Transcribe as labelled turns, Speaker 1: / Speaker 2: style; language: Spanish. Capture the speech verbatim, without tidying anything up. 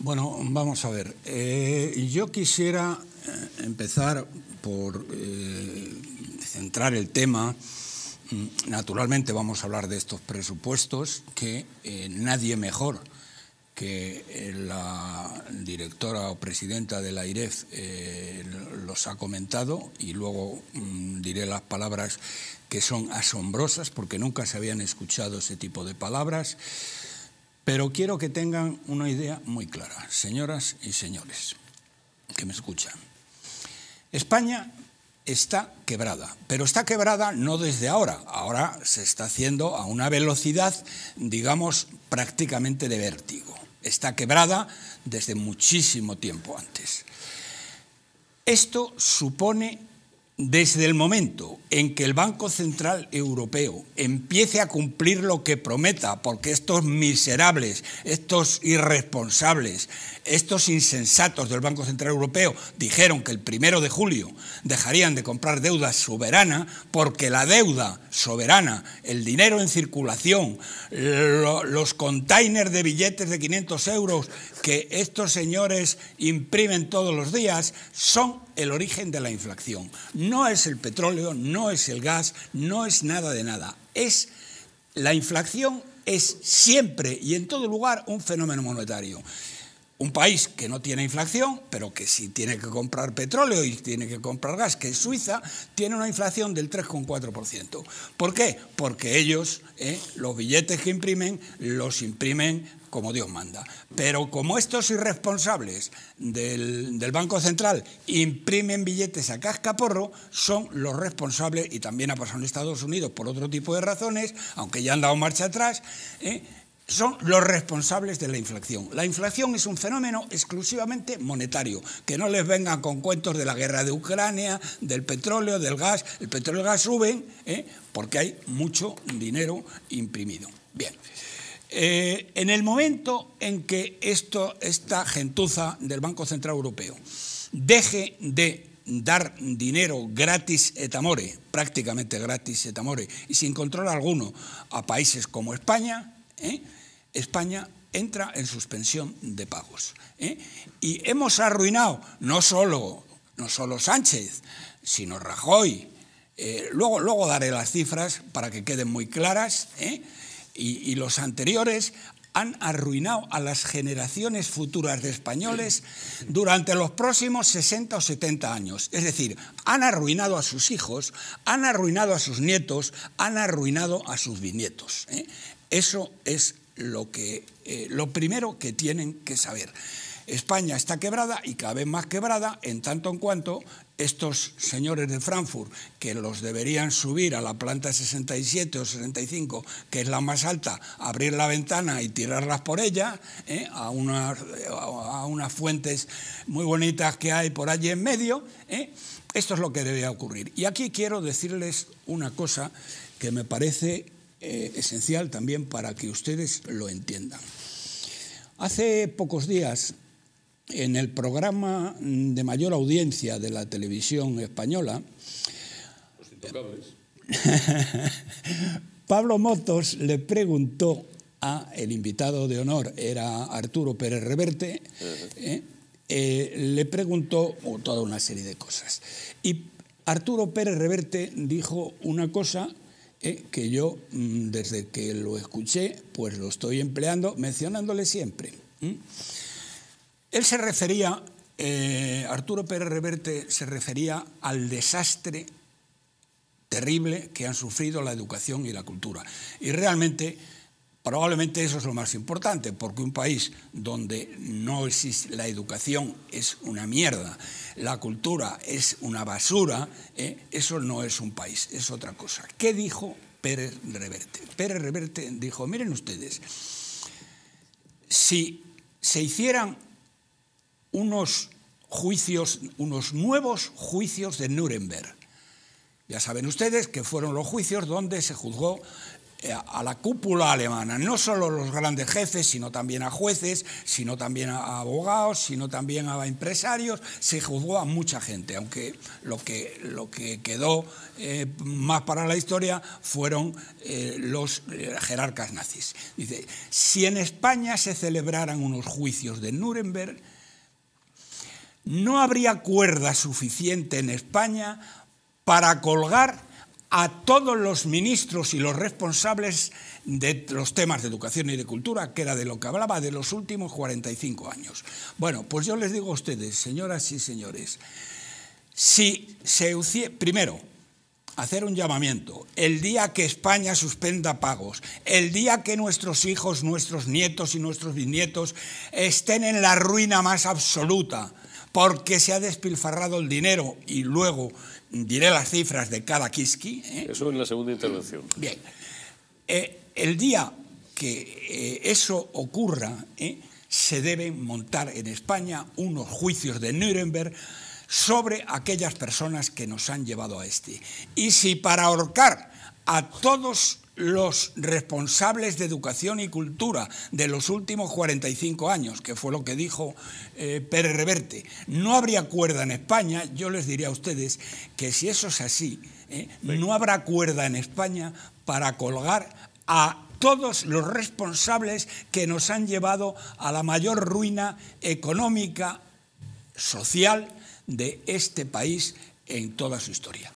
Speaker 1: Bueno, vamos a ver. Eh, yo quisiera eh, empezar por eh, centrar el tema. Naturalmente vamos a hablar de estos presupuestos que eh, nadie mejor que la directora o presidenta de la AIREF eh, los ha comentado, y luego mmm, diré las palabras que son asombrosas porque nunca se habían escuchado ese tipo de palabras. Pero quiero que tengan una idea muy clara, señoras y señores que me escuchan. España está quebrada, pero está quebrada no desde ahora. Ahora se está haciendo a una velocidad, digamos, prácticamente de vértigo. Está quebrada desde muchísimo tiempo antes. Esto supone, desde el momento en que el Banco Central Europeo empiece a cumplir lo que prometa, porque estos miserables, estos irresponsables, estos insensatos del Banco Central Europeo dijeron que el primero de julio dejarían de comprar deuda soberana, porque la deuda soberana, el dinero en circulación, lo, los containers de billetes de quinientos euros que estos señores imprimen todos los días, son el origen de la inflación. No es el petróleo, no es el gas, no es nada de nada. Es la inflación es siempre y en todo lugar un fenómeno monetario. Un país que no tiene inflación, pero que sí tiene que comprar petróleo y tiene que comprar gas, que es Suiza, tiene una inflación del tres coma cuatro por ciento. ¿Por qué? Porque ellos, eh, los billetes que imprimen, los imprimen como Dios manda. Pero como estos irresponsables del, del Banco Central imprimen billetes a cascaporro, son los responsables, y también ha pasado en Estados Unidos por otro tipo de razones, aunque ya han dado marcha atrás, eh, son los responsables de la inflación. La inflación es un fenómeno exclusivamente monetario, que no les vengan con cuentos de la guerra de Ucrania, del petróleo, del gas. El petróleo y el gas suben eh, porque hay mucho dinero imprimido. Bien. Eh, en el momento en que esto, esta gentuza del Banco Central Europeo deje de dar dinero gratis et amore, prácticamente gratis et amore, y sin control alguno a países como España, ¿eh? España entra en suspensión de pagos. ¿eh? Y hemos arruinado no solo, no solo Sánchez, sino Rajoy. Eh, luego, luego daré las cifras para que queden muy claras, ¿eh? Y, y los anteriores han arruinado a las generaciones futuras de españoles durante los próximos sesenta o setenta años. Es decir, han arruinado a sus hijos, han arruinado a sus nietos, han arruinado a sus bisnietos. ¿eh? Eso es lo, que, eh, lo primero que tienen que saber. España está quebrada y cada vez más quebrada en tanto en cuanto estos señores de Frankfurt, que los deberían subir a la planta sesenta y siete o sesenta y cinco, que es la más alta, abrir la ventana y tirarlas por ella, ¿eh? a, una, a unas fuentes muy bonitas que hay por allí en medio. ¿eh? Esto es lo que debería ocurrir. Y aquí quiero decirles una cosa que me parece eh, esencial también para que ustedes lo entiendan. Hace pocos días, en el programa de mayor audiencia de la televisión española, Los Intocables, Pablo Motos le preguntó a el invitado de honor, era Arturo Pérez Reverte, eh, eh, le preguntó oh, toda una serie de cosas. Y Arturo Pérez Reverte dijo una cosa eh, que yo, desde que lo escuché, pues lo estoy empleando, mencionándole siempre. ¿Mm? Él se refería, eh, Arturo Pérez Reverte se refería al desastre terrible que han sufrido la educación y la cultura. Y realmente, probablemente eso es lo más importante, porque un país donde no existe la educación es una mierda, la cultura es una basura, eh, eso no es un país, es otra cosa. ¿Qué dijo Pérez Reverte? Pérez Reverte dijo, miren ustedes, si se hicieran unos juicios, unos nuevos juicios de Nuremberg. Ya saben ustedes que fueron los juicios donde se juzgó a la cúpula alemana, no solo los grandes jefes, sino también a jueces, sino también a abogados, sino también a empresarios, se juzgó a mucha gente, aunque lo que, lo que quedó eh, más para la historia fueron eh, los eh, jerarcas nazis. Dice, si en España se celebraran unos juicios de Nuremberg, no habría cuerda suficiente en España para colgar a todos los ministros y los responsables de los temas de educación y de cultura, que era de lo que hablaba de los últimos cuarenta y cinco años. Bueno, pues yo les digo a ustedes, señoras y señores, si se... Primero, hacer un llamamiento. El día que España suspenda pagos, el día que nuestros hijos, nuestros nietos y nuestros bisnietos estén en la ruina más absoluta, porque se ha despilfarrado el dinero, y luego diré las cifras de cada quisqui. ¿eh?
Speaker 2: Eso en la segunda intervención.
Speaker 1: Bien. Eh, el día que eh, eso ocurra, ¿eh? se deben montar en España unos juicios de Nuremberg sobre aquellas personas que nos han llevado a este. Y si para ahorcar a todos los responsables de educación y cultura de los últimos cuarenta y cinco años, que fue lo que dijo eh, Pérez Reverte, no habría cuerda en España, yo les diría a ustedes que si eso es así, eh, no habrá cuerda en España para colgar a todos los responsables que nos han llevado a la mayor ruina económica, social de este país en toda su historia.